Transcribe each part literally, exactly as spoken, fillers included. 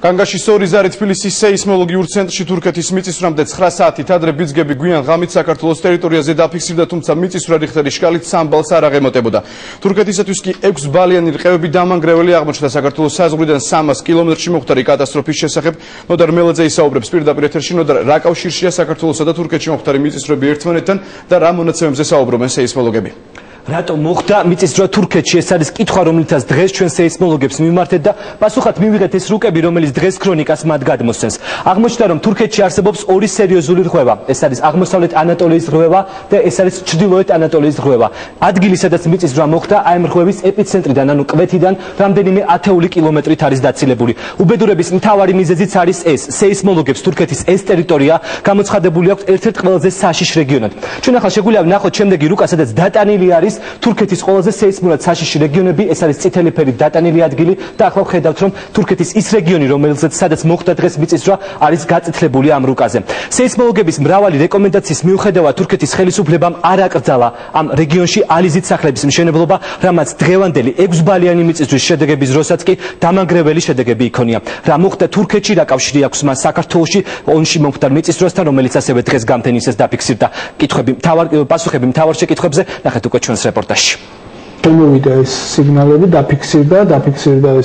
კანგაშის ორი ზარი თბილისის სეისმოლოგიურ ცენტრში თურქეთის მიწისძვრამდე ცხრა საათით ადრე ბიძგები გვიან ღამით საქართველოს ტერიტორიაზე დაფიქსირდა, თუმცა მიწისძვრა რიხტერის შკალით სამ ბალს არ აღემატებოდა. თურქეთისათვის კი ექვს ბალიანი რყევები დამანგრეველი აღმოჩნდა. საქართველოს საზღვრიდან სამას კილომეტრში მოხდარი კატასტროფის შესახებ ნოდარ მელაძე ისაუბრებს პირდაპირ ეთერში. ნოდარ, რა კავშირშია საქართველოსა და თურქეთში მოხდარი მიწისძვრები ერთმანეთთან და რა მონაცემებზე საუბრობენ სეისმოლოგები? რატომ მოხდა მიწისძვრა თურქეთში? ეს არის კითხვა, რომლითაც დღეს ჩვენ სეისმოლოგებს მივმართეთ და პასუხად მივიღეთ ეს რუკები, რომელიც დღეს ქრონიკას მათ გადმოსცემს. აღმოჩნდა, რომ თურქეთში არსებობს ორი სერიოზული რღვევა. ეს არის აღმოსავლეთ ანატოლიის რღვევა და ეს არის ჩრდილოეთ ანატოლიის რღვევა. ადგილი, სადაც მიწისძვრა მოხდა, აი ამ რღვევის ეპიცენტრიდან, ანუ კვეთიდან რამდენიმე ათეული კილომეტრით არის დაცილებული. უბედურების მთავარი მიზეზიც არის ეს. სეისმოლოგებს თურქეთის ეს ტერიტორია გამოცხადებული აქვს ერთ-ერთ ყველაზე საშიშ რეგიონად. ჩვენ ახლა შეგვიძლია ვნახოთ შემდეგი რუკა, სადაც დატანილი არის თურქეთის ყველაზე სეისმურად საშიში რეგიონები. ეს არის წითელი ფერით დატანილი ადგილი და ახლა ხედავთ, რომ თურქეთის ის რეგიონი, რომელზეც სადაც მოხდა დღეს მიწისძვრა, არის გაწითლებული ამ რუკაზე. სეისმოლოგების მრავალი რეკომენდაციის მიუხედავად თურქეთის ხელისუფლებამ არ აკრძალა ამ რეგიონში ალიზით სახლების მშენებლობა, რამაც დღევანდელი ექვს ბალიანი მიწისძვრის შედეგების დროსაც კი დამანგრეველი შედეგები იქონია. რა მოხდა თურქეთში, რა კავშირი აქვს მას საქართველოში ომში მომხდარ მიწისძვრასთან, რომელიც ასევე დღეს გამთენისას დაფიქსირდა? კითხვები მთავარ პასუხები მთავარ შეკითხვებზე ნახეთ უკვე ჩვენს რეპორტაჟში. შემოვიდა ეს სიგნალები, დაფიქსირდა, დაფიქსირდა ეს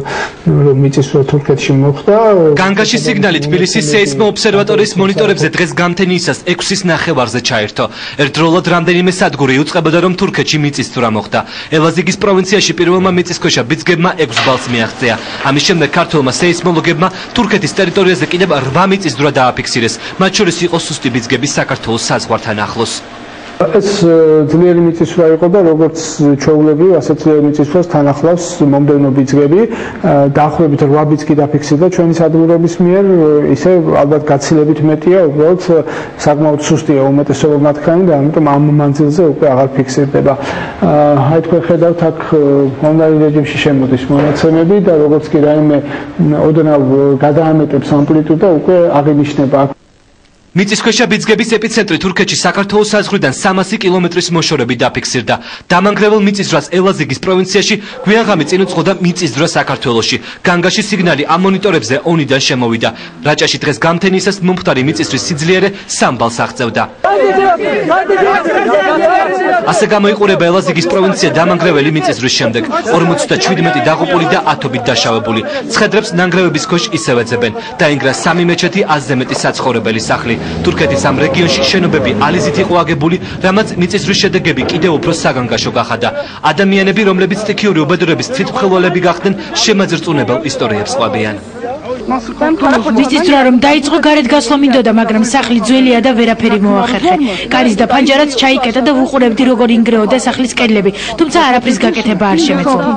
რომ მიწისძვრა თურქეთში მოხდა. განგაშის სიგნალი თბილისის სეისმო ობსერვატორიის მონიტორებზე დღეს გამთენიისას ექვსის ნახევარზე ჩაერთო. ერთდროულად რამდენიმე სადგური იუწყებოდა, რომ თურქეთში მიწისძვრა მოხდა. ელაზიგის პროვინციაში პირველმა მიწისქვეშა ბიძგებმა ექვს ბალს მიაღწია. ამის შემდეგ ქართველმა სეისმოლოგებმა თურქეთის ტერიტორიაზე კიდევ რვა მიწისძვრა დააფიქსირეს. მათ შორის იყო სუსტი ბიძგები საქართველოს საზღვართან ახლოს. ეს ძლიერი მიწისძვრა იყო და როგორც ჩვეულებრივ, ასე ძლიერ მიწისძვრას თან ახლავს მომდევნო ბიძგები. დაახლოებით რვა ბიძგი დაფიქსირდა ჩვენი სადგურების მიერ, ისე ალბათ გაცილებით მეტია, უბრალოდ საკმაოდ სუსტია უმეტესობა მათგანი და ამიტომ ამ მანძილზე უკვე აღარ ფიქსირდება. აი თქვენ ხედავთ, აქ ონლაინ რეჟიმში შემოდის მონაცემები და როგორც კი რაიმე ოდნავ გადაამეტებს ამპლიტუდა, უკვე აღინიშნება. მიწისქვეშა ბიძგების ეპიცენტრი თურქეთში საქართველოს საზღვრიდან სამასი კილომეტრის მოშორებით დაფიქსირდა. დამანგრევალ მიწისძვრას ელაზიგის პროვინციაში გვიანღამით წინ უძღოდა მიწისძვრა საქართველოში. განგაშის სიგნალი ამ მონიტორებზე ონიდან შემოვიდა. რაჭაში დღეს გამთენისას მომხდარი მიწისძვრის სიძლიერე სამ ბალს აღწევდა. ასე გამოიყურება ელაზიგის პროვინცია დამანგრეველი მიწისძვრის შემდეგ. ორმოცდაშვიდმეტი დაღუპული და ათობით დაშავებული. ცხედრებს ნანგრევების ქვეშ ისევ ეძებენ. დაინგრა სამი მეჩეთი, აზზე მეტი საცხოვრებელი სახლი. თურქეთის ამ რეგიონში შენობები ალიზით იყო აგებული, რამაც მიწისძვრის შედეგები კიდევ უფრო საგანგაშო გახადა. ადამიანები, რომლებიც სტიქიური უბედურების თვითმხილველები გახდნენ, შემაძრწუნებელ ისტორიებს ყვებიან. მიწისძვრა რომ დაიწყო, გარეთ გასვლა მინდოდა, მაგრამ სახლი ძველია და ვერაფერი მოახერხე. კარის და ფანჯარაც ჩაიკეტა და ვუყურებდი, როგორ ინგრეოდა სახლის კედლები, თუმცა არაფრის გაკეთება არ შემეძლო.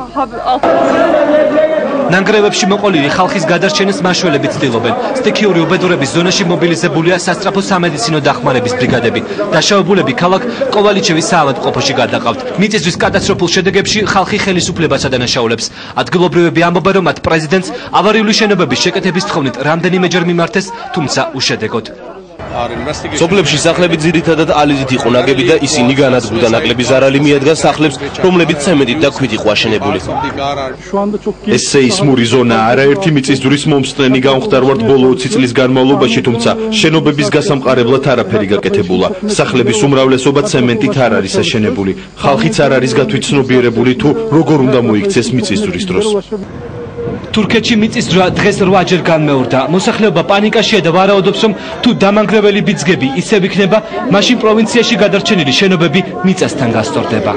ნანგრევებში მოყოლილი ხალხის გადარჩენას მაშველები ცდილობენ. სტიქიური უბედურების ზონაში მობილიზებულია სასწრაფო სამედიცინო დახმარების ბრიგადები. დაშავებულები ქალაქ კოვალიჩევის საავადმყოფოში გადაყავთ. მიწისძვრის კატასტროფულ შედეგებში ხალხი ხელისუფლებას ადანაშაულებს. ადგილობრივები ამბობენ, რომ მათ პრეზიდენტს ავარიული შენობების შეკეთების თხოვნით რამდენიმეჯერ მიმართეს, თუმცა უშედეგოდ. სოფლებში სახლები ძირითადად ალიზით იყო ნაგები და ისინი განადგურდა. ნაკლები ზარალი მიადგა სახლებს, რომლებიც ცემენტით და ქვით იყო აშენებული. ეს სეისმური ზონა არაერთი მიწისძვრის მომსწრენი გამხდარვართ ბოლო ოცი წლის განმავლობაში, თუმცა შენობების გასამყარებლად არაფერი გაკეთებულა. სახლების უმრავლესობა ცემენტით არ არის აშენებული. ხალხიც არ არის გათვითცნობიერებული თუ როგორ უნდა მოიქცეს მიწისძვრის დროს. თურქეთში მიწისძვრა დღეს რვაჯერ განმეორდა. მოსახლეობა პანიკაშია და ვარაუდობს, რომ თუ დამანგრეველი ბიძგები ისევ იქნება, მაშინ პროვინციაში გადარჩენილი შენობები მიწასთან გასწორდება.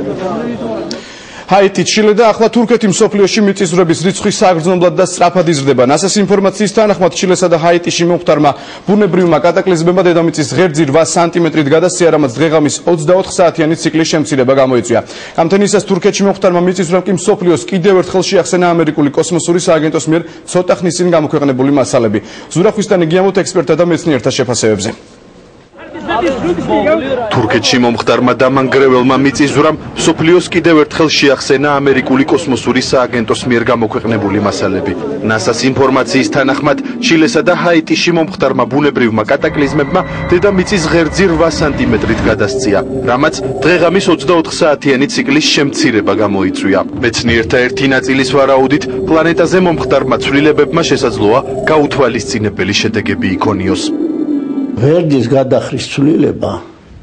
ჰაიტი, ჩილე და ახლა თურქეთი მსოფლიოში მიწისძვრების რიცხვი საგრძნობლად და სწრაფად იზრდება. ნასას ინფორმაციის თანახმად ჩილესა და ჰაიტიში მომხდარმა ბუნებრივმა კატაკლიზმებმა დედამიწის ღერძი რვა სანტიმეტრით გადასცია, რამაც დღეღამის ოცდაოთხ საათიანი ციკლის შემცირება გამოიწვია. გამთენისას თურქეთში მომხდარმა მიწისძვრამ კი მსოფლიოს კიდევ ერთხელ შეახსენა ამერიკული კოსმოსური სააგენტოს მიერ ცოტა ხნის წინ გამოქვეყნებული მასალები. ზურახვისთან იგიამოთ ექსპერტთა და მეცნიერთა შეფასებებზე. თურქეთში მომხდარმა დამანგრეველმა მიწისძვრამ მსოფლიოს კიდევ ერთხელ შეახსენა ამერიკული კოსმოსური სააგენტოს მიერ გამოქვეყნებული მასალები. ნასას ინფორმაციის თანახმად, ჩილესა და ჰაიტიში მომხდარმა ბუნებრივმა კატაკლიზმებმა დედამიწის ღერძი რვა სანტიმეტრით გადასწია, რამაც დღეღამის ოცდაოთხ საათიანი ციკლის შემცირება გამოიწვია. მეცნიერთა ერთი ნაწილის ვარაუდით, პლანეტაზე მომხდარმა ცვლილებებმა შესაძლოა გაუთვალისწინებელი შედეგები იქონიოს. ღერძის გადახრის ცვლილება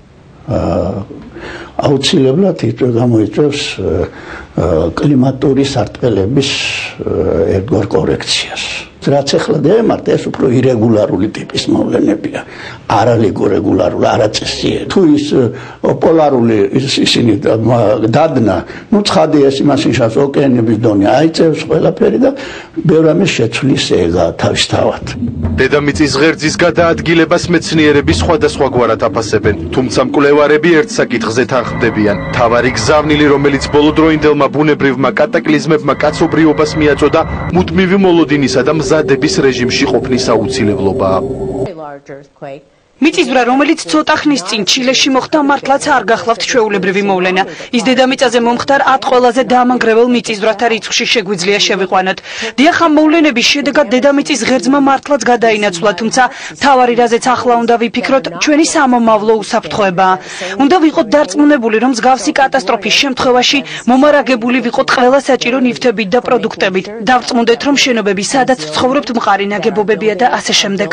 აუცილებლად გამოიწვევს კლიმატური სარტყელების ერთგვარ კორექციას. რაც ახლა დაემართა, ეს უფრო ირეგულარული ტიპის მოვლენებია, არარეგულარული, არაწესიერი. თუ ის პოლარული ისინი დადნა, ნუ ცხადია ის იმას ნიშნავს, ოკეანეების დონე აიწევს ყველაფერი და ბევრ ამის შეცვლის ეგა თავისთავად. დედამიწის ღერძის გადაადგილებას მეცნიერები სხვადასხვაგვარად აფასებენ, თუმცა მკვლევარები ერთ საკითხზე თანხმდებიან. მთავარი გზავნილი, რომელიც ბოლოდროინდელმა ბუნებრივმა კატაკლიზმებმა კაცობრიობას მიაწოდა, მუდმივი მოლოდინისა და მზადების რეჟიმში ყოფნის აუცილებლობაა. მიწისძვრა, რომელიც ცოტა ხნის წინ ჩილეში მოხდა, მართლაც არ გახლავთ ჩვეულებრივი მოვლენა. ის დედამიწაზე მომხდარ ათ ყველაზე დამანგრეველ მიწისძვრათა რიცხვში შეგვიძლია შევიყვანოთ. დიახ, ამ მოვლენების შედეგად დედამიწის ღერძმა მართლაც გადაინაცვლა, თუმცა მთავარი რაზეც ახლა უნდა ვიფიქროთ, ჩვენი სამომავლო უსაფრთხოებაა. უნდა ვიყოთ დარწმუნებული, რომ მსგავსი კატასტროფის შემთხვევაში მომარაგებული ვიყოთ ყველა საჭირო ნივთებით და პროდუქტებით. დავწმუნდეთ, რომ შენობები, სადაც ცხოვრობთ, მყარი ნაგებობებია და ასე შემდეგ.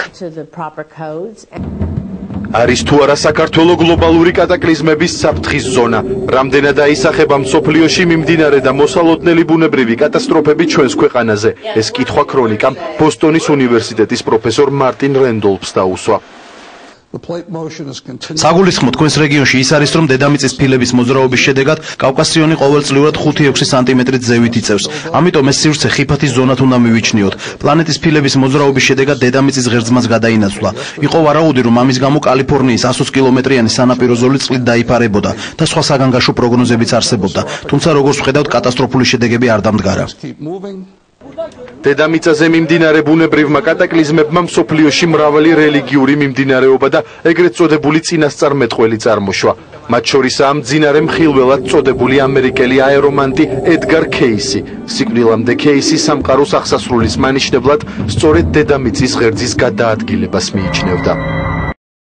არის თუ არა საქართველოს გლობალური კატაკლიზმების საფრთხის ზონა. რამდენად აისახება მსოფლიოში მიმდინარე და მოსალოდნელი ბუნებრივი კატასტროფები ჩვენს ქვეყანაზე? ეს კითხვა ქრონიკამ ბოსტონის უნივერსიტეტის პროფესორ მარტინ რენდოლფს დაუსვა. საგულისხმო თქვენს რეგიონში ის არის, რომ დედამიწის ფილების მოძრაობის შედეგად კავკასიონი ყოველწლიურად ხუთი ექვსი სანტიმეტრით ზევით იწევს. ამიტომ ეს სივრცე ხიფათის ზონად უნდა მივიჩნიოთ. პლანეტის ფილების მოძრაობის შედეგად დედამიწის ღერძმაც გადაინაცვლა. იყო ვარაუდი, რომ ამის გამო კალიფორნიის ათას კილომეტრიანი სანაპირო ზოლი წყლით დაიფარებოდა და სხვა საგანგაშო პროგნოზებიც არსებობდა. თუმცა როგორც ვხედავთ, კატასტროფული შედეგები არ დამდგარა. დედამიწაზე მიმდინარე ბუნებრივმა კატაკლიზმებმა მსოფლიოში მრავალი რელიგიური მიმდინარეობა და ეგრეთ წოდებული წინასწარმეტყველი წარმოშვა. მათ შორისაა მძინარე მხილველად წოდებული ამერიკელი აერომანტი ედგარ ქეისი. სიკვდილამდე ქეისი სამყაროს აღსასრულის მანიშნებლად სწორედ დედამიწის ღერძის გადაადგილებას მიიჩნევდა.